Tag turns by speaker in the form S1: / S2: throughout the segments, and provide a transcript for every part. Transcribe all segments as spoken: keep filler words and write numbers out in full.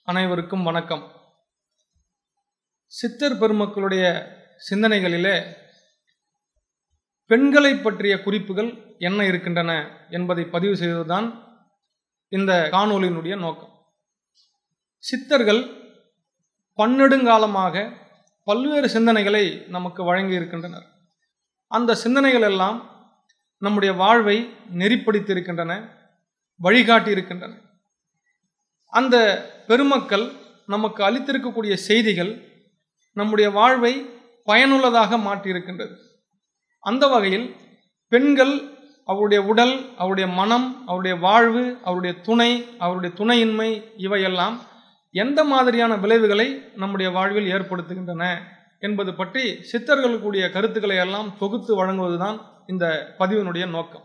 S1: அனைவருக்கும் வணக்கம். சித்தர் பெருமக்களுடைய சிந்தனைகளிலே பெண்களை பற்றிய குறிப்புகள் என்ன இருக்கின்றன என்பதை பதிவு செய்வதுதான் இந்த காணொளியினுடைய நோக்கம். சித்தர்கள் பன்னெடுங்காலமாக பல்வேறு சிந்தனைகளை நமக்கு வழங்கி இருக்கின்றனர். அந்த சிந்தனைகள் எல்லாம் நம்முடைய வாழ்வை நெறிப்படுத்தி இருக்கின்றன, வழிகாட்டி இருக்கின்றன. அந்த பெருமக்கள் நமக்கு அளித்திருக்கக்கூடிய செய்திகள் நம்முடைய வாழ்வை பயனுள்ளதாக மாற்றியிருக்கின்றது. அந்த வகையில் பெண்கள் அவருடைய உடல், அவருடைய மனம், அவருடைய வாழ்வு, அவருடைய துணை, அவருடைய துணையின்மை இவையெல்லாம் எந்த மாதிரியான விளைவுகளை நம்முடைய வாழ்வில் ஏற்படுத்துகின்றன என்பது பற்றி சித்தர்களுடைய கருத்துக்களை எல்லாம் தொகுத்து வழங்குவதுதான் இந்த பதிவினுடைய நோக்கம்.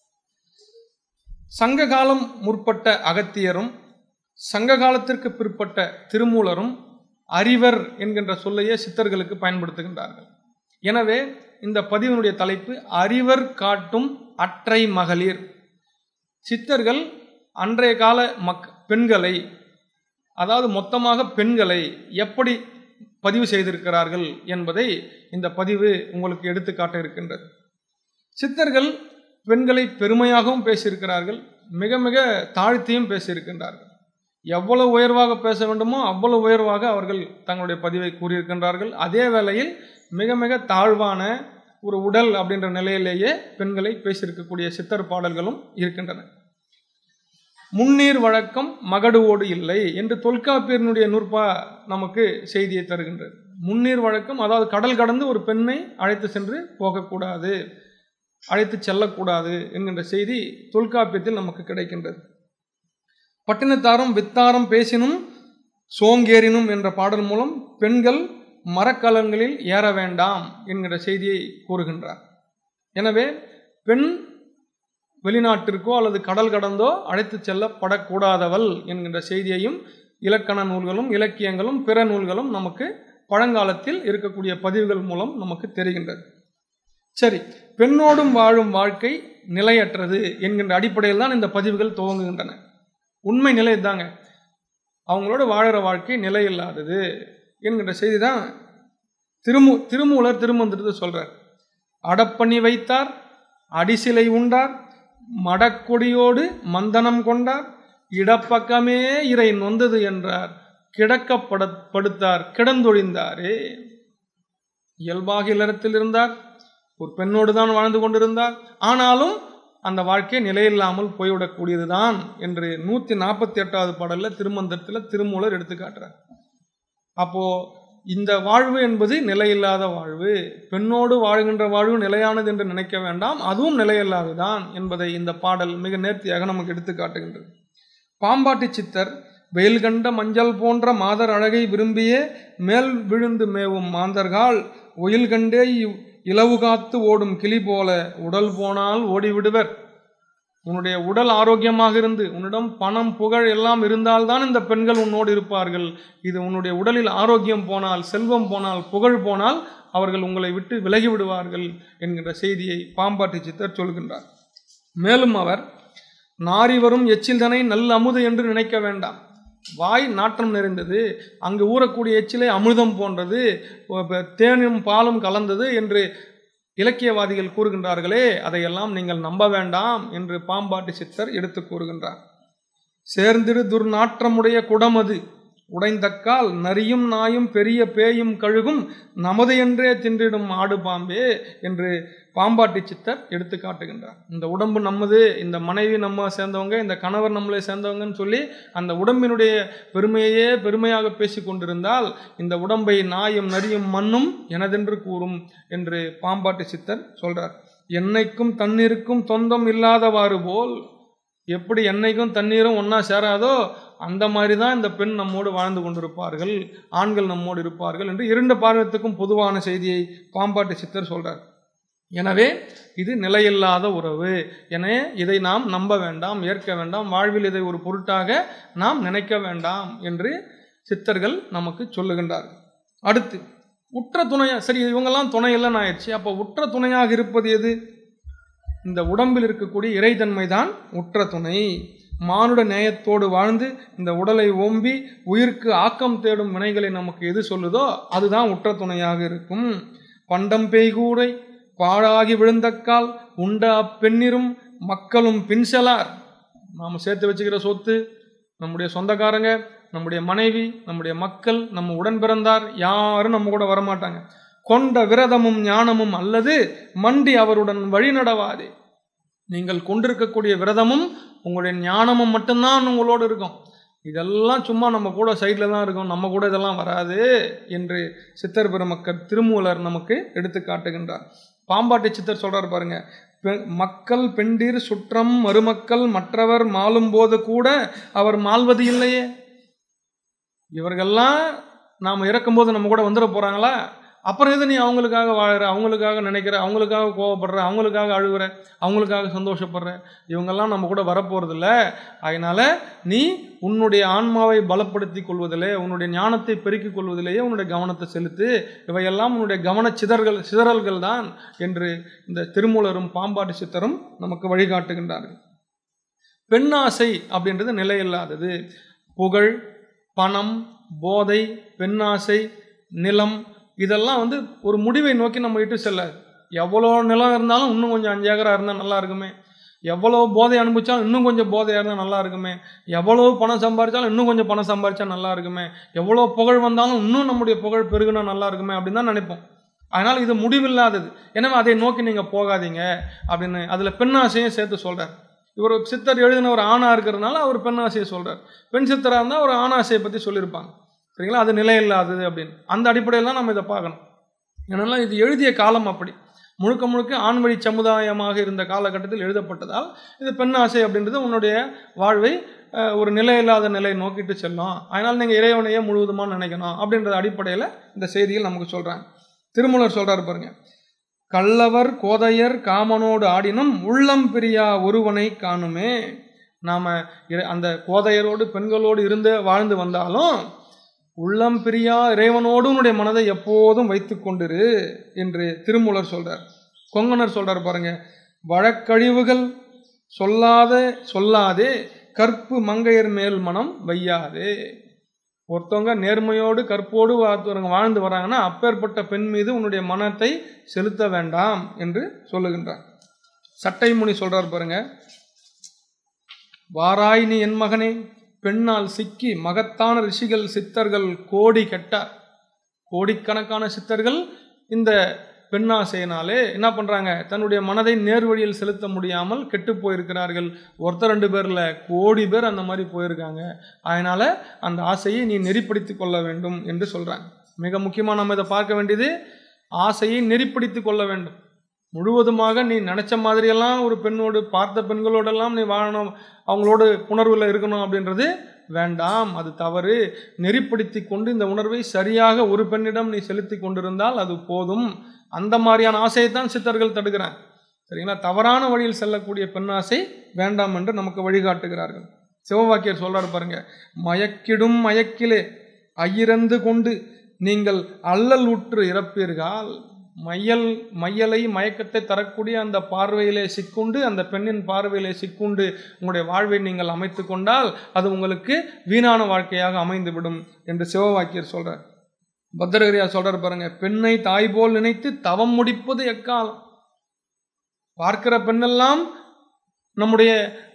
S1: சங்க காலம் முற்பட்ட அகத்தியரும் சங்க காலத்திற்கு பிற்பட்ட திருமூலரும் அறிவர் என்கின்ற சொல்லையே சித்தர்களுக்கு பயன்படுத்துகின்றார்கள். எனவே இந்த பதிவினுடைய தலைப்பு அறிவர் காட்டும் அற்றை மகளிர். சித்தர்கள் அன்றைய கால மக் பெண்களை, அதாவது மொத்தமாக பெண்களை எப்படி பதிவு செய்திருக்கிறார்கள் என்பதை இந்த பதிவு உங்களுக்கு எடுத்துக்காட்ட இருக்கின்றது. சித்தர்கள் பெண்களை பெருமையாகவும் பேசியிருக்கிறார்கள், மிக மிக தாழ்த்தியும் பேசியிருக்கின்றார்கள். எவ்வளவு உயர்வாக பேச வேண்டுமோ அவ்வளவு உயர்வாக அவர்கள் தங்களுடைய பதிவை கூறியிருக்கின்றார்கள். அதே வேளையில் மிக மிக தாழ்வான ஒரு உடல் அப்படின்ற நிலையிலேயே பெண்களை பேசியிருக்கக்கூடிய சித்தர் பாடல்களும் இருக்கின்றன. முன்னீர் வழக்கம் மகடுவோடு இல்லை என்று தொல்காப்பியனுடைய நூற்பா நமக்கு செய்தியை தருகின்றது. முன்னீர் வழக்கம், அதாவது கடல் கடந்து ஒரு பெண்ணை அழைத்து சென்று போகக்கூடாது, அழைத்து செல்லக்கூடாது என்கின்ற செய்தி தொல்காப்பியத்தில் நமக்கு கிடைக்கின்றது. பட்டினத்தாரும் வித்தாரம் பேசினும் சோங்கேறினும் என்ற பாடல் மூலம் பெண்கள் மரக்கலங்களில் ஏற வேண்டாம் என்கிற செய்தியை கூறுகின்றார். எனவே பெண் வெளிநாட்டிற்கோ அல்லது கடல் கடந்தோ அழைத்து செல்லப்படக்கூடாதவள் என்கின்ற செய்தியையும் இலக்கண நூல்களும் இலக்கியங்களும் பிற நூல்களும் நமக்கு பழங்காலத்தில் இருக்கக்கூடிய பதிவுகள் மூலம் நமக்கு தெரிகின்றது. சரி, பெண்ணோடும் வாழும் வாழ்க்கை நிலையற்றது என்கின்ற அடிப்படையில் தான் இந்த பதிவுகள் துவங்குகின்றன. உண்மை நிலை தாங்க, அவங்களோட வாழற வாழ்க்கை நிலையில்லாதது என்கின்ற செய்தி தான் திருமூ திருமூலர் திருமந்திரத்தை சொல்றார். அடப்பண்ணி வைத்தார், அடிசிலை உண்டார், மடக்கொடியோடு மந்தனம் கொண்டார், இடப்பக்கமே இறை நொந்தது என்றார், கிடக்கப்பட படுத்தார் கிடந்தொழிந்தாரே. இயல்பாக இல்லறத்தில் இருந்தார், ஒரு பெண்ணோடு தான் வாழ்ந்து கொண்டிருந்தார், ஆனாலும் அந்த வாழ்க்கை நிலையில்லாமல் போய்விடக்கூடியதுதான் என்று நூத்தி நாற்பத்தி எட்டாவது பாடல்ல திருமந்திரத்தில் திருமூலர் எடுத்து காட்டுறார். அப்போ இந்த வாழ்வு என்பது நிலையில்லாத வாழ்வு, பெண்ணோடு வாழ்கின்ற வாழ்வு நிலையானது என்று நினைக்க வேண்டாம், அதுவும் நிலையில்லாதுதான் என்பதை இந்த பாடல் மிக நேர்த்தியாக நமக்கு எடுத்து காட்டுகின்றது. பாம்பாட்டி சித்தர் வெயில் கண்ட மஞ்சள் போன்ற மாதர் அழகை விரும்பிய மேல் விழுந்து மேவும் மாந்தர்கள் ஒயில் கண்டே இலவு காத்து ஓடும் கிளி போல உடல் போனால் ஓடிவிடுவர். உன்னுடைய உடல் ஆரோக்கியமாக இருந்து உன்னிடம் பணம் புகழ் எல்லாம் இருந்தால்தான் இந்த பெண்கள் உன்னோடு இருப்பார்கள். இது உன்னுடைய உடலில் ஆரோக்கியம் போனால், செல்வம் போனால், புகழ் போனால் அவர்கள் உங்களை விட்டு விலகி விடுவார்கள் என்கிற செய்தியை பாம்பாட்டி சித்தர் சொல்கின்றார். மேலும் அவர் நாரி வரும் எச்சில்தனை நல் அமுது என்று நினைக்க வேண்டாம். வாய் நாற்றம் நிறைந்தது, அங்கு ஊறக்கூடிய எச்சிலை அமிர்தம் போன்றது, தேனும் பாலும் கலந்தது என்று இலக்கியவாதிகள் கூறுகின்றார்களே, அதையெல்லாம் நீங்கள் நம்ப வேண்டாம் என்று பாம்பாட்டி சித்தர் எடுத்து கூறுகின்றார். சேர்ந்திரு துர்நாற்றமுடைய குடமது உடைந்தக்கால் நரியும் நாயும் பெரிய பேயும் கழுகும் நமது என்றே தின்றிடும் ஆடு பாம்பே என்று பாம்பாட்டி சித்தர் எடுத்து காட்டுகின்றார். இந்த உடம்பு நம்மது, இந்த மனைவி நம்ம சேர்ந்தவங்க, இந்த கணவர் நம்மளை சேர்ந்தவங்கன்னு சொல்லி அந்த உடம்பினுடைய பெருமையே பெருமையாக பேசி கொண்டிருந்தால் இந்த உடம்பை நாயும் நரியும் மண்ணும் எனதென்று கூறும் என்று பாம்பாட்டி சித்தர் சொல்றார். எண்ணெய்க்கும் தண்ணீருக்கும் தொந்தம் இல்லாதவாறு போல், எப்படி எண்ணெய்க்கும் தண்ணீரும் ஒன்னா சேராதோ அந்த மாதிரி தான் இந்த பெண் நம்மோடு வாழ்ந்து கொண்டிருப்பார்கள், ஆண்கள் நம்மோடு இருப்பார்கள் என்று இரண்டு பார்வத்துக்கும் பொதுவான செய்தியை பாம்பாட்டி சித்தர் சொல்றார். எனவே இது நிலையில்லாத உறவு, என இதை நாம் நம்ப வேண்டாம், ஏற்க வேண்டாம், வாழ்வில் இதை ஒரு பொருட்டாக நாம் நினைக்க வேண்டாம் என்று சித்தர்கள் நமக்கு சொல்லுகின்றார்கள். அடுத்து உற்ற துணையா, சரி இவங்கெல்லாம் துணை இல்லைன்னு ஆயிடுச்சு, அப்போ உற்ற துணையாக இருப்பது எது? இந்த உடம்பில் இருக்கக்கூடிய இறைத்தன்மை தான் உற்ற துணை. மானுட நேயத்தோடு வாழ்ந்து இந்த உடலை ஓம்பி உயிருக்கு ஆக்கம் தேடும் வினைகளை நமக்கு எது சொல்லுதோ அதுதான் உற்ற துணையாக இருக்கும். பண்டம் பெய்கூரை பாழாகி விழுந்தக்கால் உண்ட அப்பெண்ணிரும் மக்களும் பின்செலார். நாம் சேர்த்து வச்சுக்கிற சொத்து, நம்முடைய சொந்தக்காரங்க, நம்முடைய மனைவி, நம்முடைய மக்கள், நம்ம உடன் பிறந்தார் யாரும் நம்ம கூட வரமாட்டாங்க. கொண்ட விரதமும் ஞானமும் அல்லது மண்டி அவருடன் வழி நடவாதே. நீங்கள் கொண்டிருக்கக்கூடிய விரதமும் உங்களுடைய ஞானமும் மட்டும்தான் உங்களோடு இருக்கும். இதெல்லாம் சும்மா நம்ம கூட சைடில் தான் இருக்கும், நம்ம கூட இதெல்லாம் வராது என்று சித்தர் பெருமக்கள் திருமூலர் நமக்கு எடுத்து காட்டுகின்றார். பாம்பாட்டி சித்தர் சொல்றார் பாருங்க, மக்கள் பெண்டீர் சுற்றம் மருமக்கள் மற்றவர் மாளும் போது கூட அவர் மாள்வது இல்லையே. இவர்கள்லாம் நாம் இறக்கும்போது நம்ம கூட வந்துட போறாங்களா? அப்புறம் எது நீ அவங்களுக்காக வாழற, அவங்களுக்காக நினைக்கிற, அவங்களுக்காக கோவப்படுற, அவங்களுக்காக அழுகுற, அவங்களுக்காக சந்தோஷப்படுற? இவங்கெல்லாம் நம்ம கூட வரப்போறதில்ல. அதனால நீ உன்னுடைய ஆன்மாவை பலப்படுத்தி கொள்வதிலே, உன்னுடைய ஞானத்தை பெருக்கிக் கொள்வதிலேயே உன்னுடைய கவனத்தை செலுத்து. இவையெல்லாம் உன்னுடைய கவன சிதறல்கள் சிதறல்கள் தான் என்று இந்த திருமூலரும் பாம்பாட்டி சித்தரும் நமக்கு வழிகாட்டுகின்றார்கள். பெண்ணாசை அப்படின்றது நிலையில்லாதது. புகழ், பணம், போதை, பெண்ணாசை, நிலம், இதெல்லாம் வந்து ஒரு முடிவை நோக்கி நம்ம இட்டு செல்ல. எவ்வளோ நிலம் இருந்தாலும் இன்னும் கொஞ்சம் அஞ்சு ஏக்கரா இருந்தால் நல்லா இருக்குமே, எவ்வளோ போதை அனுபவிச்சாலும் இன்னும் கொஞ்சம் போதையாக இருந்தால் நல்லா இருக்குமே, எவ்வளோ பணம் சம்பாதிச்சாலும் இன்னும் கொஞ்சம் பணம் சம்பாதிச்சா நல்லா இருக்குமே, எவ்வளோ புகழ் வந்தாலும் இன்னும் நம்முடைய புகழ் பெருகுனா நல்லா இருக்குமே அப்படின்னு தான் நினைப்போம். அதனால் இது முடிவில்லாதது. எனவே அதை நோக்கி நீங்கள் போகாதீங்க அப்படின்னு அதில் பெண்ணாசையும் சேர்த்து சொல்கிறார். இவர் சித்தர் எழுதின ஒரு ஆணா இருக்கிறதுனால அவர் பெண்ணாசையை சொல்கிறார். பெண் சித்தராக இருந்தால் ஒரு ஆணாசையை பற்றி சொல்லியிருப்பாங்க. சரிங்களா? அது நிலையில்லாதது அப்படின்னு அந்த அடிப்படையில் தான் நம்ம இதை பார்க்கணும். ஏன்னா இது எழுதிய காலம் அப்படி முழுக்க முழுக்க ஆண் வழி சமுதாயமாக இருந்த காலகட்டத்தில் எழுதப்பட்டதால் இது பெண்ணாசை அப்படின்றது உன்னுடைய வாழ்வை ஒரு நிலையில்லாத நிலை நோக்கிட்டு செல்லும். அதனால் நீங்கள் இறைவனையே முழுவதுமாக நினைக்கணும் அப்படின்ற அடிப்படையில் இந்த செய்தியில் நமக்கு சொல்கிறாங்க. திருமூலர் சொல்கிறார் பாருங்க, கள்ளவர் கோதையர் காமனோடு ஆடினும் உள்ளம் பிரியா ஒருவனை காணுமே. நாம் அந்த கோதையரோடு பெண்களோடு இருந்து வாழ்ந்து வந்தாலும் உள்ளம் பிரியா இறைவனோடு உன்னுடைய மனதை எப்போதும் வைத்து கொண்டிரு என்று திருமூலர் சொல்றார். கொங்கணர் சொல்றார் பாருங்க, வழக்கழிவுகள் சொல்லாத சொல்லாதே கற்பு மங்கையர் மேல் மனம் வையாதே. ஒருத்தவங்க நேர்மையோடு கற்போடு வாழ்ந்து வராங்கன்னா அப்பேற்பட்ட பெண் மீது உன்னுடைய மனத்தை செலுத்த வேண்டாம் என்று சொல்லுகின்றார். சட்டை முனி சொல்றார் பாருங்க, வாராய் நீ என் மகனே பெண்ணால் சிக்கி மகத்தான ரிஷிகள் சித்தர்கள் கோடி கெட்டார். கோடிக்கணக்கான சித்தர்கள் இந்த பெண்ணாசையினாலே என்ன பண்றாங்க, தன்னுடைய மனதை நேர்வழியில் செலுத்த முடியாமல் கெட்டு போயிருக்கிறார்கள். ஒருத்தர் ரெண்டு பேர்ல கோடி பேர் அந்த மாதிரி போயிருக்காங்க. அதனால அந்த ஆசையை நீ நெறிப்படுத்தி கொள்ள வேண்டும் என்று சொல்றாங்க. மிக முக்கியமாக நம்ம இதை பார்க்க வேண்டியது, ஆசையை நெறிப்படுத்தி கொள்ள வேண்டும். முழுவதுமாக நீ நினைச்ச மாதிரியெல்லாம் ஒரு பெண்ணோடு பார்த்த பெண்களோடெல்லாம் நீ வாழணும், அவங்களோடு உணர்வில் இருக்கணும் அப்படின்றது வேண்டாம், அது தவறு. நெறிப்படுத்தி கொண்டு இந்த உணர்வை சரியாக ஒரு பெண்ணிடம் நீ செலுத்தி கொண்டிருந்தால் அது போதும். அந்த மாதிரியான ஆசையை தான் சித்தர்கள் தடுக்கிறாங்க. சரிங்களா? தவறான வழியில் செல்லக்கூடிய பெண்ணாசை வேண்டாம் என்று நமக்கு வழிகாட்டுகிறார்கள். சிவவாக்கியர் சொல்றாரு பாருங்க, மயக்கிடும் மயக்கிலே ஐயிறந்து கொண்டு நீங்கள் அல்லல் உற்று இறப்பீர்கள். மையல் மையலை மயக்கத்தை தரக்கூடிய அந்த பார்வையிலே சிக்குண்டு, அந்த பெண்ணின் பார்வையிலே சிக்குண்டு உங்களுடைய வாழ்வை நீங்கள் அமைத்து கொண்டால் அது உங்களுக்கு வீணான வாழ்க்கையாக அமைந்துவிடும் என்று சிவவாக்கியர் சொல்றார். பத்திரகிரியார் சொல்றார் பாருங்க, பெண்ணை தாய் போல் நினைத்து தவம் முடிப்பது எக்காலம். பார்க்கிற பெண்ணெல்லாம் நம்முடைய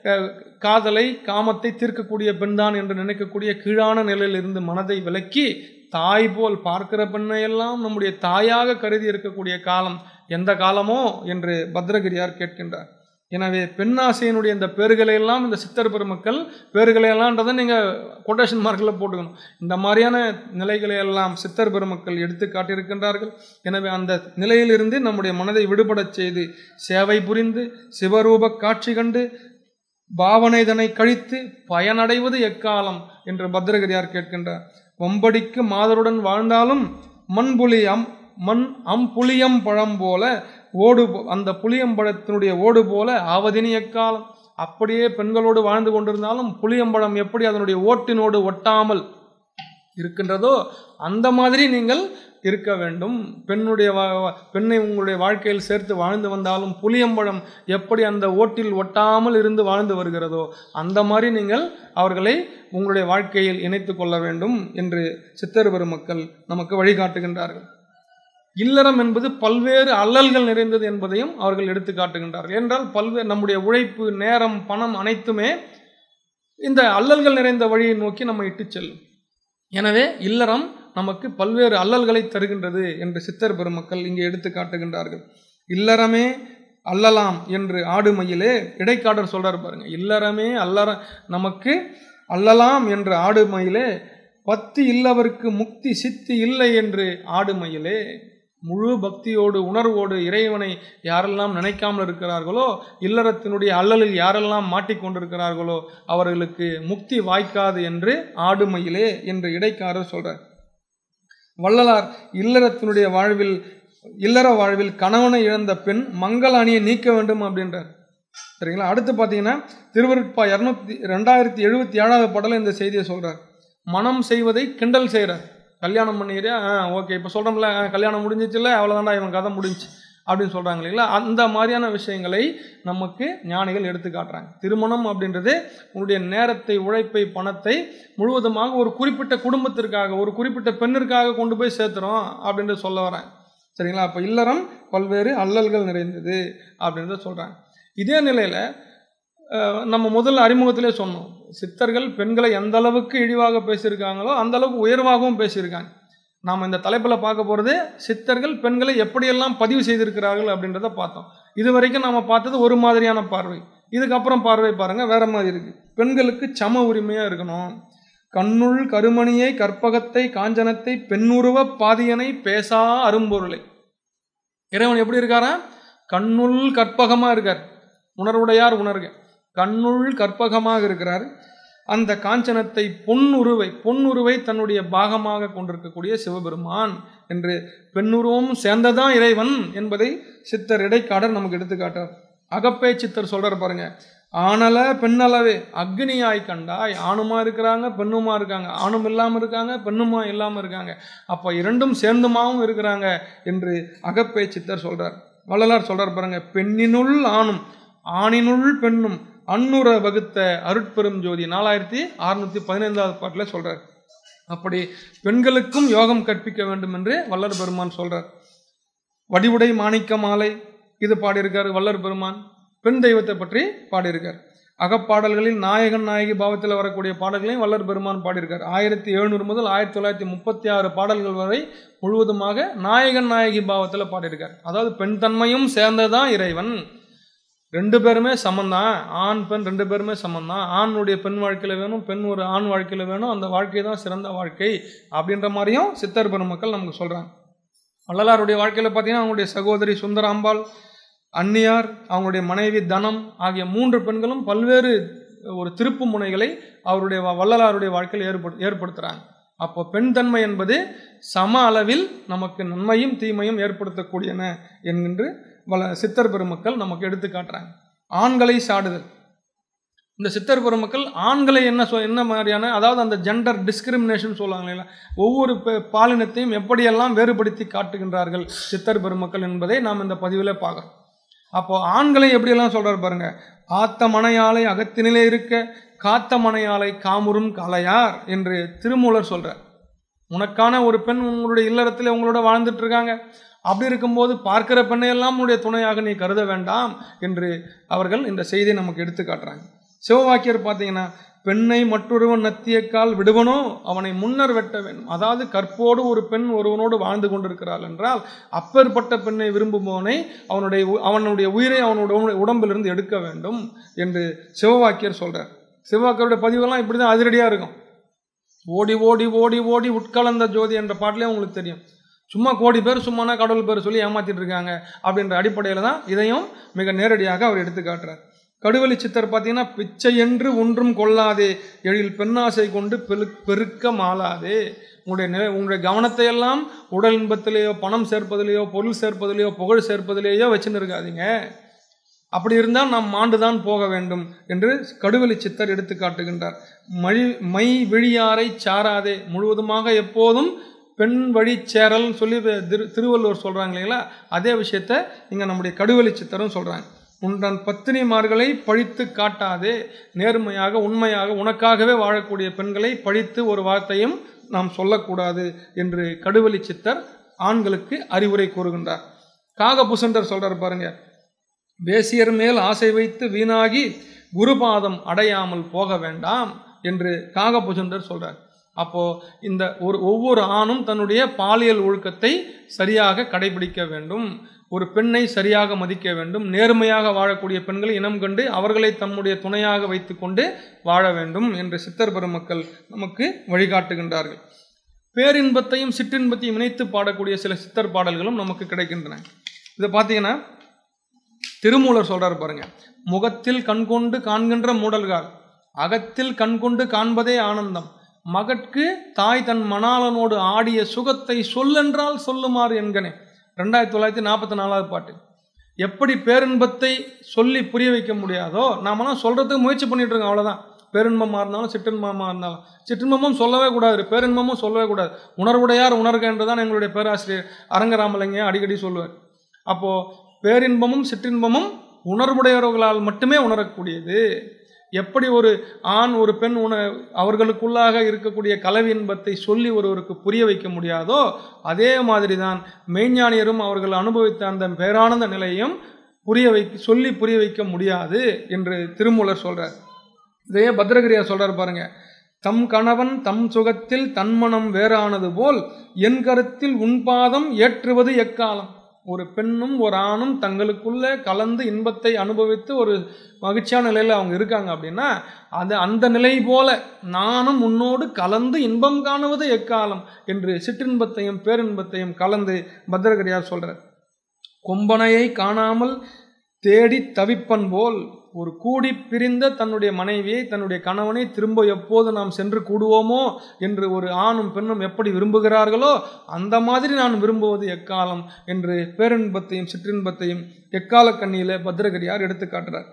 S1: காதலை காமத்தை தீர்க்கக்கூடிய பெண் தான் என்று நினைக்கக்கூடிய கீழான நிலையில் இருந்து மனதை விலக்கி தாய் போல் பார்க்கிற பெண்ணையெல்லாம் நம்முடைய தாயாக கருதி இருக்கக்கூடிய காலம் எந்த காலமோ என்று பத்ரகிரியார் கேட்கின்றார். எனவே பெண்ணாசையினுடைய இந்த பேர்களை எல்லாம் இந்த சித்தர் பெருமக்கள் பேர்களை எல்லாம்ன்றதை நீங்கள் கொட்டேஷன் மார்க்கில் போட்டுக்கணும். இந்த மாதிரியான நிலைகளை எல்லாம் சித்தர் பெருமக்கள் எடுத்து காட்டியிருக்கின்றார்கள். எனவே அந்த நிலையிலிருந்து நம்முடைய மனதை விடுபடச் செய்து சேவை புரிந்து சிவரூப காட்சி கண்டு பாவனைதனை கழித்து பயனடைவது எக்காலம் என்று பத்ரகிரியார் கேட்கின்றார். வம்படிக்கு மாதருடன் வாழ்ந்தாலும் மண் புலி அம் மண் அம் புளியம் பழம் போல ஓடு, அந்த புளியம்பழத்தினுடைய ஓடு போல ஆவதினி எக்காலம். அப்படியே பெண்களோடு வாழ்ந்து கொண்டிருந்தாலும் புளியம்பழம் எப்படி அதனுடைய ஓட்டினோடு ஒட்டாமல் இருக்கின்றதோ அந்த மாதிரி நீங்கள் இருக்க வேண்டும். பெண்ணுடைய பெண்ணை உங்களுடைய வாழ்க்கையில் சேர்த்து வாழ்ந்து வந்தாலும் புளியம்பழம் எப்படி அந்த ஓட்டில் ஒட்டாமல் இருந்து வாழ்ந்து வருகிறதோ அந்த மாதிரி நீங்கள் அவர்களை உங்களுடைய வாழ்க்கையில் இணைத்து கொள்ள வேண்டும் என்று சித்தர் பெருமக்கள் நமக்கு வழிகாட்டுகின்றார்கள். இல்லறம் என்பது பல்வேறு அல்லல்கள் நிறைந்தது என்பதையும் அவர்கள் எடுத்து காட்டுகின்றார்கள். என்றால் பல்வேறு நம்முடைய உழைப்பு, நேரம், பணம் அனைத்துமே இந்த அல்லல்கள் நிறைந்த வழியை நோக்கி நம்ம இட்டு செல்லும். எனவே இல்லறம் நமக்கு பல்வேறு அல்லல்களை தருகின்றது என்று சித்தர் பெருமக்கள் இங்கே எடுத்து காட்டுகின்றார்கள். இல்லறமே அல்லலாம் என்று ஆடுமையிலே இடைக்காடர் சொல்றார் பாருங்க. இல்லறமே அல்லற நமக்கு அல்லலாம் என்று ஆடுமையிலே பத்து இல்லவருக்கு முக்தி சித்தி இல்லை என்று ஆடுமையிலே. முழு பக்தியோடு உணர்வோடு இறைவனை யாரெல்லாம் நினைக்காமல் இருக்கிறார்களோ, இல்லறத்தினுடைய அல்லலில் யாரெல்லாம் மாட்டிக்கொண்டிருக்கிறார்களோ அவர்களுக்கு முக்தி வாய்க்காது என்று ஆடுமையிலே என்று இடைக்காரர் சொல்றார். வள்ளலார் இல்லறத்தினுடைய வாழ்வில் இல்லற வாழ்வில் கணவனை இழந்த பெண் மங்கள அணியை நீக்க வேண்டும் அப்படின்றார். சரிங்களா? அடுத்து பார்த்தீங்கன்னா திருவருட்பா இருநூத்தி ரெண்டாயிரத்தி எழுபத்தி ஏழாவது பாடல இந்த செய்தியை சொல்றார். மனம் செய்வதை கிண்டல் செய்கிறார். கல்யாணம் பண்ணிக்கிறியா? ஓகே, இப்போ சொல்கிறோம்ல, கல்யாணம் முடிஞ்சிச்சுல்ல, அவ்வளோதான்டா இவன் கதை முடிஞ்சு அப்படின்னு சொல்கிறாங்க இல்லைங்களா? அந்த மாதிரியான விஷயங்களை நமக்கு ஞானிகள் எடுத்து காட்டுறாங்க. திருமணம் அப்படின்றது உங்களுடைய நேரத்தை, உழைப்பை, பணத்தை முழுவதுமாக ஒரு குறிப்பிட்ட குடும்பத்திற்காக, ஒரு குறிப்பிட்ட பெண்ணிற்காக கொண்டு போய் சேர்த்துறோம் அப்படின்றது சொல்ல வரேன். சரிங்களா? அப்போ இல்லறம் பல்வேறு அல்லல்கள் நிறைந்தது அப்படின்றத சொல்கிறாங்க. இதே நிலையில் நம்ம முதல்ல அறிமுகத்திலே சொன்னோம், சித்தர்கள் பெண்களை எந்த அளவுக்கு இழிவாக பேசியிருக்காங்களோ அந்த அளவுக்கு உயர்வாகவும் பேசியிருக்காங்க. நாம் இந்த தலைப்பில் பார்க்க போகிறது சித்தர்கள் பெண்களை எப்படியெல்லாம் பதிவு செய்திருக்கிறார்கள் அப்படின்றத பார்த்தோம். இது வரைக்கும் நாம் பார்த்தது ஒரு மாதிரியான பார்வை. இதுக்கப்புறம் பார்வை பாருங்கள், வேற மாதிரி இருக்குது. பெண்களுக்கு சம உரிமையாக இருக்கணும். கண்ணுள் கருமணியை கற்பகத்தை காஞ்சனத்தை பெண்ணுருவ பாதியனை பேசா அரும்பொருளை. இறைவன் எப்படி இருக்காரா? கண்ணுள் கற்பகமாக இருக்கார். உணர்வுடையார் உணர்க. கண்ணுள் கற்பகமாக இருக்கிறார். அந்த காஞ்சனத்தை பொன்னுருவை பொன்னுருவை தன்னுடைய பாகமாக கொண்டிருக்கக்கூடிய சிவபெருமான் என்று பெண்ணுருவம் சேர்ந்ததான் இறைவன் என்பதை சித்தர் இடைக்காடர் நமக்கு எடுத்துக்காட்டார். அகப்பே சித்தர் சொல்றார் பாருங்க. ஆனல பெண்ணளவே அக்னியாய் கண்டாய். ஆணுமா இருக்கிறாங்க, பெண்ணுமா இருக்காங்க. ஆணும் இல்லாமல் இருக்காங்க, பெண்ணுமா இல்லாமல் இருக்காங்க. அப்போ இரண்டும் சேர்ந்துமாவும் இருக்கிறாங்க என்று அகப்பே சித்தர் சொல்றார். வள்ளலார் சொல்றார் பாருங்க. பெண்ணினுள் ஆணும் ஆணினுள் பெண்ணும் அன்னுர வகுத்த அருட்பெரும் ஜோதி நாலாயிரத்தி அறுநூத்தி பதினைந்தாவது பாட்டில் சொல்றார். அப்படி பெண்களுக்கும் யோகம் கற்பிக்க வேண்டும் என்று வள்ளல் பெருமான் சொல்றார். வடிவுடை மாணிக்க மாலை இது பாடியிருக்காரு வள்ளல் பெருமான். பெண் தெய்வத்தை பற்றி பாடியிருக்கார். அகப்பாடல்களில் நாயகன் நாயகி பாவத்தில் வரக்கூடிய பாடல்களையும் வள்ளல் பெருமான் பாடியிருக்கார். ஆயிரத்தி எழுநூறு முதல் ஆயிரத்தி தொள்ளாயிரத்தி முப்பத்தி ஆறு பாடல்கள் வரை முழுவதுமாக நாயகன் நாயகி பாவத்தில் பாடியிருக்கார். அதாவது பெண் தன்மையும் சேர்ந்ததான் இறைவன். ரெண்டு பேருமே சமந்தான். ஆண் பெண் ரெண்டு பேருமே சமந்தான். ஆணுடைய பெண் வாழ்க்கையில் வேணும், பெண் ஒரு ஆண் வாழ்க்கையில் வேணும். அந்த வாழ்க்கை தான் சிறந்த வாழ்க்கை அப்படின்ற மாதிரியும் சித்தர் பெருமக்கள் நமக்கு சொல்கிறாங்க. வள்ளலாருடைய வாழ்க்கையில் பார்த்தீங்கன்னா அவங்களுடைய சகோதரி சுந்தராம்பாள், அன்னியார், அவங்களுடைய மனைவி தனம் ஆகிய மூன்று பெண்களும் பல்வேறு ஒரு திருப்பு முனைகளை அவருடைய வள்ளலாருடைய வாழ்க்கையில் ஏற்படு ஏற்படுத்துகிறாங்க. அப்போ பெண் தன்மை என்பது சம அளவில் நமக்கு நன்மையும் தீமையும் ஏற்படுத்தக்கூடியன என்கின்ற வள சித்தர் பெருமக்கள் நமக்கு எடுத்து காட்டுறாங்க. ஆண்களை சாடுதல். இந்த சித்தர் பெருமக்கள் ஆண்களை என்ன சொ என்ன மாதிரியான, அதாவது அந்த ஜெண்டர் டிஸ்கிரிமினேஷன் சொல்லுவாங்க, ஒவ்வொரு பாலினத்தையும் எப்படியெல்லாம் வேறுபடுத்தி காட்டுகின்றார்கள் சித்தர் பெருமக்கள் என்பதை நாம் இந்த பதிவில் பார்க்குறோம். அப்போ ஆண்களை எப்படியெல்லாம் சொல்றார் பாருங்க. ஆத்த மனையாளை அகத்தினிலே இருக்க காத்த மனையாளை காமுறும் கலையார் என்று திருமூலர் சொல்றார். உனக்கான ஒரு பெண் உங்களுடைய இல்லறத்தில் உங்களோட வாழ்ந்துட்டு இருக்காங்க. அப்படி இருக்கும்போது பார்க்கிற பெண்ணையெல்லாம் உன்னுடைய துணையாக நீ கருத வேண்டாம் என்று அவர்கள் இந்த செய்தியை நமக்கு எடுத்து காட்டுறாங்க. சிவவாக்கியர் பார்த்தீங்கன்னா, பெண்ணை மற்றொருவன் நத்தியக்கால் விடுவனோ அவனை முன்னர் வெட்ட வேண்டும். அதாவது கற்போடு ஒரு பெண் ஒருவனோடு வாழ்ந்து கொண்டிருக்கிறாள் என்றால் அப்பேற்பட்ட பெண்ணை விரும்புபவனை அவனுடைய அவனுடைய உயிரை அவனுடைய உடம்பிலிருந்து எடுக்க வேண்டும் என்று சிவவாக்கியர் சொல்றார். சிவவாக்கியருடைய பதிவெல்லாம் இப்படி தான் அதிரடியாக இருக்கும். ஓடி ஓடி ஓடி ஓடி உட்கலந்த ஜோதி என்ற பாட்டிலே உங்களுக்கு தெரியும். சும்மா கோடி பேர் சும்மானா கடவுள் பேர் சொல்லி ஏமாத்திட்டு இருக்காங்க அப்படின்ற அடிப்படையில் தான் இதையும் மிக நேரடியாக அவர் எடுத்து காட்டுறார். கடுவெளி சித்தர் பார்த்தீங்கன்னா, பிச்சை என்று ஒன்றும் கொள்ளாதே எழில் பெண்ணாசை கொண்டு பெரு பெருக்க மாளாதே. உங்களுடைய நிலை உங்களுடைய கவனத்தை எல்லாம் உடல் இன்பத்திலேயோ பணம் சேர்ப்பதிலேயோ பொருள் சேர்ப்பதிலேயோ புகழ் சேர்ப்பதிலேயோ வச்சுன்னு இருக்காதீங்க. அப்படி இருந்தால் நாம் மாண்டுதான் போக வேண்டும் என்று கடுவெளி சித்தர் எடுத்து காட்டுகின்றார். மழி மை விழியாரை சாராதே, முழுவதுமாக எப்போதும் பெண் வழி சேரல் சொல்லி திரு திருவள்ளுவர் சொல்றாங்க இல்லைங்களா, அதே விஷயத்த இங்க நம்முடைய கடுவெளி சித்தரும் சொல்றாங்க. உன்றன் பத்தினிமார்களை பழித்து காட்டாதே, நேர்மையாக உண்மையாக உனக்காகவே வாழக்கூடிய பெண்களை பழித்து ஒரு வார்த்தையும் நாம் சொல்லக்கூடாது என்று கடுவெளி சித்தர் ஆண்களுக்கு அறிவுரை கூறுகின்றார். காகபுசண்டர் சொல்றார் பாருங்க, வேசியர் மேல் ஆசை வைத்து வீணாகி குருபாதம் அடையாமல் போக வேண்டாம் என்று காகபுசண்டர் சொல்றார். அப்போ இந்த ஒரு ஒவ்வொரு ஆணும் தன்னுடைய பாலியல் ஒழுக்கத்தை சரியாக கடைபிடிக்க வேண்டும், ஒரு பெண்ணை சரியாக மதிக்க வேண்டும், நேர்மையாக வாழக்கூடிய பெண்களை இனம் கண்டு அவர்களை தம்முடைய துணையாக வைத்து கொண்டு வாழ வேண்டும் என்று சித்தர் பெருமக்கள் நமக்கு வழிகாட்டுகின்றார்கள். பேரின்பத்தையும் சிற்றின்பத்தையும் இணைத்து பாடக்கூடிய சில சித்தர் பாடல்களும் நமக்கு கிடைக்கின்றன. இதை பார்த்தீங்கன்னா திருமூலர் சொல்றாரு பாருங்க, முகத்தில் கண்கொண்டு காண்கின்ற மூடல்கால் அகத்தில் கண்கொண்டு காண்பதே ஆனந்தம், மகட்கு தாய் தன் மணாளனோடு ஆடிய சுகத்தை சொல்லென்றால் சொல்லுமாறு என்கனே. ரெண்டாயிரத்தி தொள்ளாயிரத்தி நாற்பத்தி நாலாவது பாட்டு. எப்படி பேரின்பத்தை சொல்லி புரிய வைக்க முடியாதோ நாமெல்லாம் சொல்றதுக்கு முயற்சி பண்ணிட்டு இருக்கோம், அவ்வளவுதான். பேரின்பமாக இருந்தாலும் சிற்றின்பமாக இருந்தாலும், சிற்றின்பமும் சொல்லவே கூடாது, பேரின்பமும் சொல்லவே கூடாது. உணர்வுடையார் உணர்க என்றுதான் எங்களுடைய பேராசிரியர் அரங்கராமலிங்க அடிக்கடி சொல்லுவார். அப்போ பேரின்பமும் சிற்றின்பமும் உணர்வுடையவர்களால் மட்டுமே உணரக்கூடியது. எப்படி ஒரு ஆண் ஒரு பெண் உண அவர்களுக்குள்ளாக இருக்கக்கூடிய கலவி இன்பத்தை சொல்லி ஒருவருக்கு புரிய வைக்க முடியாதோ அதே மாதிரி தான் மெய்ஞானியரும் அவர்கள் அனுபவித்த அந்த பேரானந்த நிலையும் புரிய வை சொல்லி புரிய வைக்க முடியாது என்று திருமூலர் சொல்றார். இதே பத்ரகிரியார் சொல்றார் பாருங்க, தம் கணவன் தம் சுகத்தில் தன்மனம் வேறானது போல் என் கருத்தில் உன்பாதம் ஏற்றுவது எக்காலம். ஒரு பெண்ணும் ஒரு ஆணும் தங்களுக்குள்ள கலந்து இன்பத்தை அனுபவித்து ஒரு மகிழ்ச்சியான நிலையில் அவங்க இருக்காங்க அப்படின்னா அது அந்த நிலை போல நானும் உன்னோடு கலந்து இன்பம் காணுவது எக்காலம் என்று சிற்றின்பத்தையும் பேரின்பத்தையும் கலந்து பத்ரகிரியார் சொல்றார். கொம்பனையை காணாமல் தேடி தவிப்பன் போல் ஒரு கூடி பிரிந்த தன்னுடைய மனைவியை தன்னுடைய கணவனை திரும்ப எப்போது நாம் சென்று கூடுவோமோ என்று ஒரு ஆணும் பெண்ணும் எப்படி விரும்புகிறார்களோ அந்த மாதிரி நான் விரும்புவது எக்காலம் என்று பேரின்பத்தையும் சிற்றின்பத்தையும் எக்கால கண்ணியில பத்ரகிரியார் எடுத்து காட்டுறார்.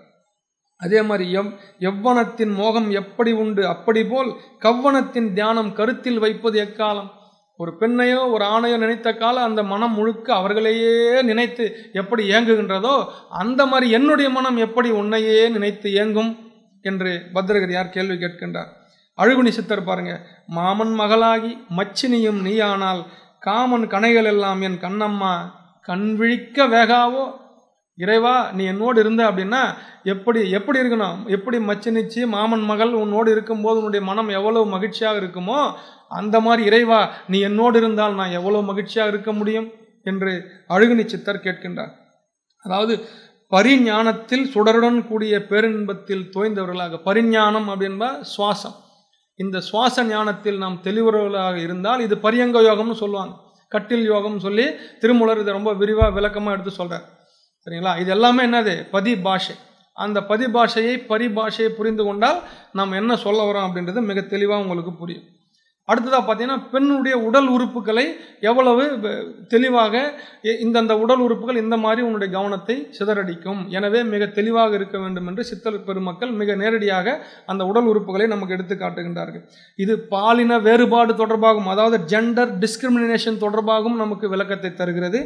S1: அதே மாதிரி எவ் எவ்வனத்தின் மோகம் எப்படி உண்டு அப்படி போல் கவ்வனத்தின் தியானம் கருத்தில் வைப்பது எக்காலம். ஒரு பெண்ணையோ ஒரு ஆணையோ நினைத்த கால அந்த மனம் முழுக்க அவர்களையே நினைத்து எப்படி இயங்குகின்றதோ அந்த மாதிரி என்னுடைய மனம் எப்படி உன்னையே நினைத்து இயங்கும் என்று பத்ரகிரியார் கேள்வி கேட்கின்றார். அழுகுனி சித்தர் பாருங்க, மாமன் மகளாகி மச்சினியும் நீயானால் காமன் கணைகள் எல்லாம் என் கண்ணம்மா கண்விழிக்க வேகாவோ. இறைவா நீ என்னோடு இருந்த அப்படின்னா எப்படி எப்படி இருக்கணும், எப்படி மச்சினிச்சு மாமன் மகள் உன்னோடு இருக்கும்போது உன்னுடைய மனம் எவ்வளவு மகிழ்ச்சியாக இருக்குமோ அந்த மாதிரி இறைவா நீ என்னோடு இருந்தால் நான் எவ்வளவு மகிழ்ச்சியாக இருக்க முடியும் என்று அழுகுனி சித்தர் கேட்கின்றார். அதாவது பரிஞானத்தில் சுடருடன் கூடிய பேரின்பத்தில் தோய்ந்தவர்களாக, பரிஞானம் அப்படின்பா சுவாசம், இந்த சுவாச ஞானத்தில் நாம் தெளிவுறவர்களாக இருந்தால் இது பரியங்க யோகம்னு சொல்லுவாங்க, கட்டில் யோகம் சொல்லி திருமூலர் இதை ரொம்ப விரிவாக விளக்கமாக எடுத்து சொல்றார். சரிங்களா, இது எல்லாமே என்னது பதி பாஷை. அந்த பதி பாஷையை பரிபாஷையை புரிந்து கொண்டால் நாம் என்ன சொல்ல வரோம் அப்படின்றது மிக தெளிவாக உங்களுக்கு புரியும். அடுத்ததாக பார்த்தீங்கன்னா பெண்ணுடைய உடல் உறுப்புகளை எவ்வளவு தெளிவாக இந்தந்த உடல் உறுப்புகள் இந்த மாதிரி உன்னுடைய கவனத்தை சிதறடிக்கும், எனவே மிக தெளிவாக இருக்க வேண்டும் என்று சித்தர் பெருமக்கள் மிக நேரடியாக அந்த உடல் உறுப்புகளை நமக்கு எடுத்து காட்டுகின்றார்கள். இது பாலின வேறுபாடு தொடர்பாகவும், அதாவது ஜெண்டர் டிஸ்கிரிமினேஷன் தொடர்பாகவும் நமக்கு விளக்கத்தை தருகிறது.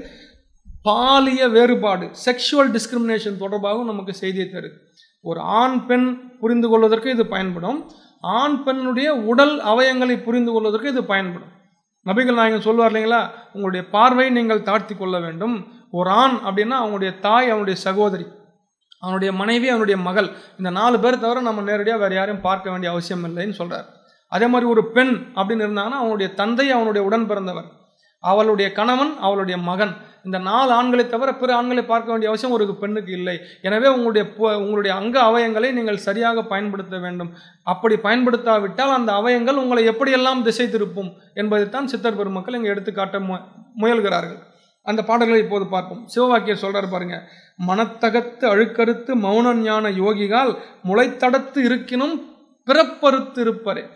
S1: பாலிய வேறுபாடு செக்ஷுவல் டிஸ்கிரிமினேஷன் தொடர்பாகவும் நமக்கு செய்தியை தருது. ஒரு ஆண் பெண் புரிந்து கொள்வதற்கு இது பயன்படும், ஆண் பெண்ணுடைய உடல் அவயங்களை புரிந்து கொள்வதற்கு இது பயன்படும். நபிகள் நாயகம் சொல்வார் இல்லைங்களா, உங்களுடைய பார்வை நீங்கள் தாழ்த்தி கொள்ள வேண்டும். ஒரு ஆண் அப்படின்னா அவனுடைய தாய், அவனுடைய சகோதரி, அவனுடைய மனைவி, அவனுடைய மகள், இந்த நாலு பேர் தவிர நம்ம நேரடியாக வேறு யாரையும் பார்க்க வேண்டிய அவசியம் இல்லைன்னு சொல்றார். அதே மாதிரி ஒரு பெண் அப்படின்னு இருந்தாங்கன்னா அவனுடைய தந்தை, அவனுடைய உடன் பிறந்தவர், அவளுடைய கணவன், அவளுடைய மகன், இந்த நாலு ஆண்களை தவிர பிற ஆண்களை பார்க்க வேண்டிய அவசியம் ஒரு பெண்ணுக்கு இல்லை. எனவே உங்களுடைய உங்களுடைய அங்க அவயங்களை நீங்கள் சரியாக பயன்படுத்த வேண்டும். அப்படி பயன்படுத்தாவிட்டால் அந்த அவயங்கள் உங்களை எப்படியெல்லாம் திசை திருப்பும் என்பதைத்தான் சித்தர் பெருமக்கள் இங்கே எடுத்து காட்ட மு முயல்கிறார்கள். அந்த பாடல்களை இப்போது பார்ப்போம். சிவவாக்கியர் சொல்றாரு பாருங்க, மனத்தகத்து அழுக்கறுத்து மௌன ஞான யோகிகால் முளைத்தடத்து இருக்கினும் பிறப்பறுத்து இருப்பரே.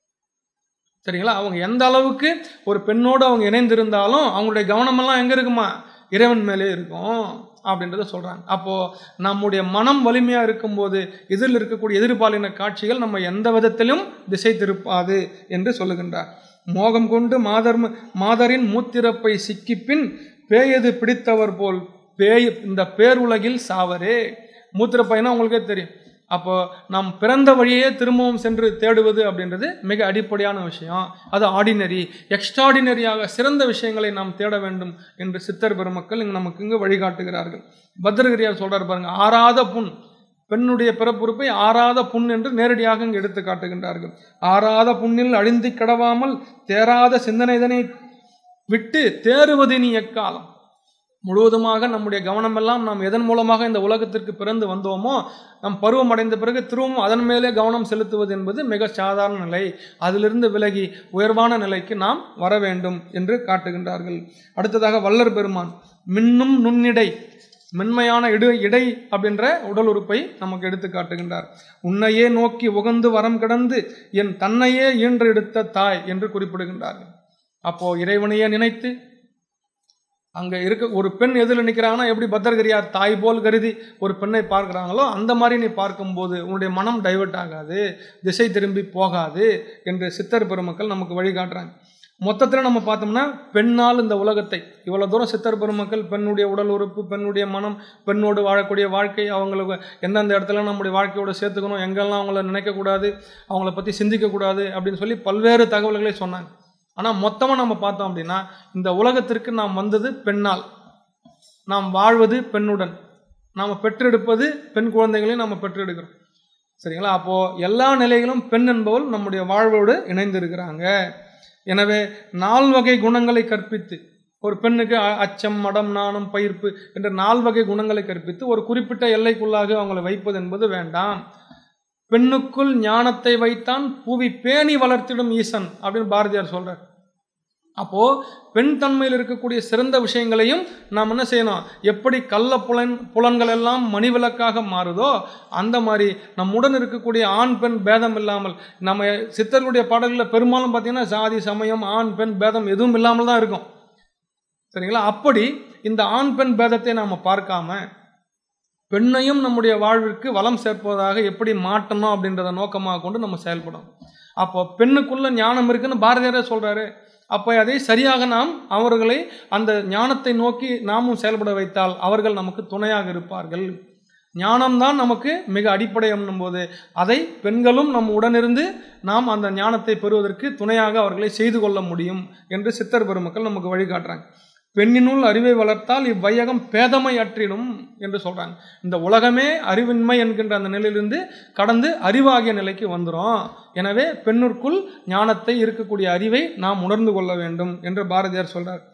S1: சரிங்களா, அவங்க எந்த அளவுக்கு ஒரு பெண்ணோடு அவங்க இணைந்திருந்தாலும் அவங்களுடைய கவனமெல்லாம் எங்கே இருக்குமா, இறைவன் மேலே இருக்கும். அப்படின்றத சொல்கிறாங்க. அப்போது நம்முடைய மனம் வலிமையாக இருக்கும்போது எதிரில் இருக்கக்கூடிய எதிர்பாலின காட்சிகள் நம்ம எந்த விதத்திலும் திசை திருப்பாது என்று சொல்லுகின்றார். மோகம் கொண்டு மாதர் மாதரின் மூத்திரப்பை சிக்கிப்பின் பேயது பிடித்தவர் போல் பேய் இந்த பேருலகில் சாவரே. மூத்திரப்பைனா உங்களுக்கே தெரியும். அப்போ நாம் பிறந்த வழியே திரும்பவும் சென்று தேடுவது அப்படின்றது மிக அடிப்படையான விஷயம். அது ஆர்டினரி, எக்ஸ்ட்ராடினரியாக சிறந்த விஷயங்களை நாம் தேட வேண்டும் என்று சித்தர் பெருமக்கள் இங்கு நமக்கு இங்கு வழிகாட்டுகிறார்கள். பத்ரகிரியார் சொல்றார் பாருங்க, ஆறாத புண், பெண்ணுடைய பிறப்புறுப்பை ஆறாத புண் என்று நேரடியாக இங்கு எடுத்து காட்டுகின்றார்கள். ஆறாத புண்ணில் அழிந்து கிடவாமல் தேராத சிந்தனைதனை விட்டு தேறுவது நீ எக்காலம். முழுவதுமாக நம்முடைய கவனம் எல்லாம் நாம் எதன் மூலமாக இந்த உலகத்திற்கு பிறந்து வந்தோமோ, நம் பருவம் அடைந்த பிறகு திரும்பவும் அதன் மேலே கவனம் செலுத்துவது என்பது மிக சாதாரண நிலை. அதிலிருந்து விலகி உயர்வான நிலைக்கு நாம் வர வேண்டும் என்று காட்டுகின்றார்கள். அடுத்ததாக வள்ளர் பெருமான் மின்னும் நுண்ணிடை, மென்மையான இடு இடை அப்படின்ற உடல் உறுப்பை நமக்கு எடுத்து காட்டுகின்றார். உன்னையே நோக்கி உகந்து வரம் கிடந்து என் தன்னையே ஈன்று எடுத்த தாய் என்று குறிப்பிடுகின்றார்கள். அப்போ இறைவனையே நினைத்து அங்கே இருக்க ஒரு பெண் எதில் நிற்கிறாங்கன்னா எப்படி பத்ரகிரியார் தாய் போல் கருதி ஒரு பெண்ணை பார்க்குறாங்களோ அந்த மாதிரி நீ பார்க்கும்போது உன்னுடைய மனம் டைவர்ட் ஆகாது, திசை திரும்பி போகாது என்று சித்தர் பெருமக்கள் நமக்கு வழிகாட்டுறாங்க. மொத்தத்தில் நம்ம பார்த்தோம்னா பெண்ணால் இந்த உலகத்தை இவ்வளோ தூரம் சித்தர் பெருமக்கள் பெண்ணுடைய உடல் உறுப்பு, பெண்ணுடைய மனம், பெண்ணோடு வாழக்கூடிய வாழ்க்கை, அவங்களுக்கு எந்தெந்த இடத்துல நம்முடைய வாழ்க்கையோடு சேர்த்துக்கணும், எங்கெல்லாம் அவங்கள நினைக்கக்கூடாது, அவங்கள பற்றி சிந்திக்கக்கூடாது அப்படின்னு சொல்லி பல்வேறு தகவல்களை சொன்னாங்க. ஆனால் மொத்தமாக நம்ம பார்த்தோம் அப்படின்னா இந்த உலகத்திற்கு நாம் வந்தது பெண்ணால், நாம் வாழ்வது பெண்ணுடன், நாம் பெற்றெடுப்பது பெண் குழந்தைகளையும் நம்ம பெற்றெடுக்கிறோம். சரிங்களா? அப்போது எல்லா நிலைகளும் பெண் என்பவள் நம்முடைய வாழ்வோடு இணைந்து இருக்கிறாங்க. எனவே நால்வகை குணங்களை கற்பித்து ஒரு பெண்ணுக்கு அச்சம், மடம், நாணம், பயிர்ப்பு என்ற நால்வகை குணங்களை கற்பித்து ஒரு குறிப்பிட்ட எல்லைக்குள்ளாக அவங்களை வைப்பது என்பது வேண்டாம். பெண்ணுக்குள் ஞானத்தை வைத்தான் பூவி பேணி வளர்த்திடும் ஈசன் அப்படின்னு பாரதியார் சொல்றார். அப்போ பெண் தன்மையில் இருக்கக்கூடிய சிறந்த விஷயங்களையும் நாம் என்ன செய்யணும், எப்படி கள்ள புலன் புலன்கள் எல்லாம் மணிவிளக்காக மாறுதோ அந்த மாதிரி நம்முடன் இருக்கக்கூடிய ஆண் பெண் பேதம் இல்லாமல், நம்ம சித்தர்களுடைய பாடல்களில் பெரும்பாலும் பார்த்தீங்கன்னா சாதி சமயம் ஆண் பெண் பேதம் எதுவும் இல்லாமல் தான் இருக்கும். சரிங்களா? அப்படி இந்த ஆண் பெண் பேதத்தை நாம் பார்க்காம பெண்ணையும் நம்முடைய வாழ்விற்கு வளம் சேர்ப்பதாக எப்படி மாற்றணும் அப்படின்றத நோக்கமாக கொண்டு நம்ம செயல்படும். அப்போ பெண்ணுக்குள்ள ஞானம் இருக்குன்னு பாரதியாரே சொல்றாரு. அப்போ அதை சரியாக நாம் அவர்களை அந்த ஞானத்தை நோக்கி நாமும் செயல்பட வைத்தால் அவர்கள் நமக்கு துணையாக இருப்பார்கள். ஞானம்தான் நமக்கு மிக அடிப்படை என்னும் போது அதை பெண்களும் நம் உடனிருந்து நாம் அந்த ஞானத்தை பெறுவதற்கு துணையாக அவர்களை செய்து கொள்ள முடியும் என்று சித்தர் பெருமக்கள் நமக்கு வழிகாட்டுறாங்க. பெண்ணினுள் அறிவை வளர்த்தால் இவ்வையகம் பேதமை அற்றிடும் என்று சொல்றாங்க. இந்த உலகமே அறிவின்மை என்கின்ற அந்த நிலையிலிருந்து கடந்து அறிவாகிய நிலைக்கு வந்துடும். எனவே பெண்ணிற்குள் ஞானத்தை இருக்கக்கூடிய அறிவை நாம் உணர்ந்து கொள்ள வேண்டும் என்று பாரதியார் சொல்றார்.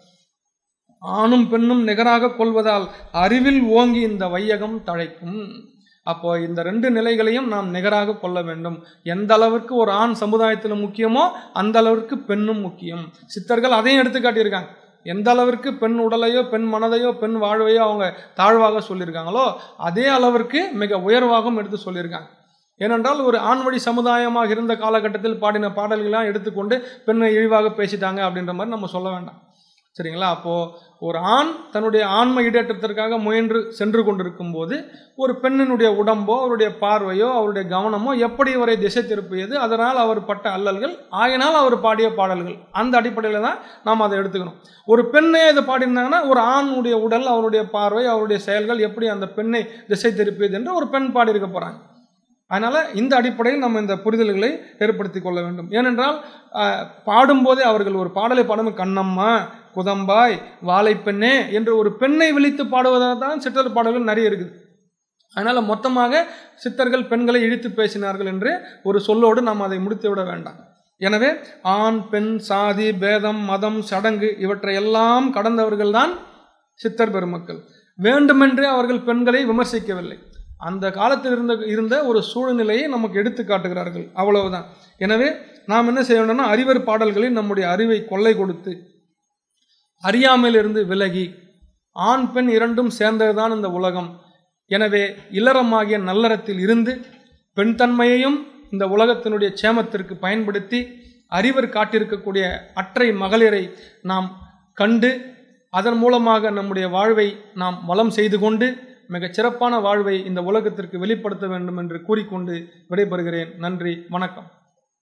S1: ஆணும் பெண்ணும் நிகராக கொள்வதால் அறிவில் ஓங்கி இந்த வையகம் தழைக்கும். அப்போ இந்த ரெண்டு நிலைகளையும் நாம் நிகராக கொள்ள வேண்டும். எந்த அளவிற்கு ஒரு ஆண் சமுதாயத்தில் முக்கியமோ அந்த அளவிற்கு பெண்ணும் முக்கியம். சித்தர்கள் அதையும் எடுத்து காட்டியிருக்காங்க. எந்த அளவிற்கு பெண் உடலையோ பெண் மனதையோ பெண் வாழ்வையோ அவங்க தாழ்வாக சொல்லியிருக்காங்களோ அதே அளவிற்கு மிக உயர்வாகவும் எடுத்து சொல்லியிருக்காங்க. ஏனென்றால் ஒரு ஆண் வழி சமுதாயமாக இருந்த காலகட்டத்தில் பாடின பாடல்கள்லாம் எடுத்துக்கொண்டு பெண்ணை இழிவாக பேசிட்டாங்க அப்படின்ற மாதிரி நம்ம சொல்ல வேண்டாம். சரிங்களா? அப்போது ஒரு ஆண் தன்னுடைய ஆன்ம ஈடேற்றத்திற்காக முயன்று சென்று கொண்டிருக்கும் போது ஒரு பெண்ணினுடைய உடம்போ அவருடைய பார்வையோ அவருடைய கவனமோ எப்படி இவரை திசை திருப்பியது, அதனால் அவர் பட்ட அல்லல்கள், ஆயினால் அவர் பாடிய பாடல்கள், அந்த அடிப்படையில் தான் நாம் அதை எடுத்துக்கணும். ஒரு பெண்ணே இதை பாடினாங்கன்னா ஒரு ஆணுடைய உடல், அவருடைய பார்வை, அவருடைய செயல்கள் எப்படி அந்த பெண்ணை திசை திருப்பியது என்று ஒரு பெண் பாடியிருக்க போகிறாங்க. அதனால் இந்த அடிப்படையில் நம்ம இந்த புரிதல்களை ஏற்படுத்தி கொள்ள வேண்டும். ஏனென்றால் பாடும்போதே அவர்கள் ஒரு பாடலை பாடும் கண்ணம்மா, குதம்பாய், வாழைப்பெண்ணே என்று ஒரு பெண்ணை விழித்து பாடுவதாக தான் சித்தர் பாடல்கள் நிறைய இருக்குது. அதனால் மொத்தமாக சித்தர்கள் பெண்களை இழித்து பேசினார்கள் என்று ஒரு சொல்லோடு நாம் அதை முடித்து விட வேண்டாம். எனவே ஆண் பெண் சாதி பேதம் மதம் சடங்கு இவற்றையெல்லாம் கடந்தவர்கள் தான் சித்தர் பெருமக்கள். வேண்டுமென்றே அவர்கள் பெண்களை விமர்சிக்கவில்லை. அந்த காலத்தில் இருந்த இருந்த ஒரு சூழ்நிலையை நமக்கு எடுத்து காட்டுகிறார்கள், அவ்வளவுதான். எனவே நாம் என்ன செய்ய வேண்டும்னா அறிவர் பாடல்களில் நம்முடைய அறிவை கொள்ளை கொடுத்து அறியாமையிலிருந்து விலகி ஆண் பெண் இரண்டும் சேர்ந்ததுதான் இந்த உலகம். எனவே இல்லறமாகிய நல்லறத்தில் இருந்து பெண் தன்மையையும் இந்த உலகத்தினுடைய சேமத்திற்கு பயன்படுத்தி அறிவர் காட்டியிருக்கக்கூடிய அற்றை மகளிரை நாம் கண்டு அதன் மூலமாக நம்முடைய வாழ்வை நாம் வளம் செய்து கொண்டு மிகச் சிறப்பான வாழ்வை இந்த உலகத்திற்கு வெளிப்படுத்த வேண்டும் என்று கூறிக்கொண்டு விடைபெறுகிறேன். நன்றி, வணக்கம்.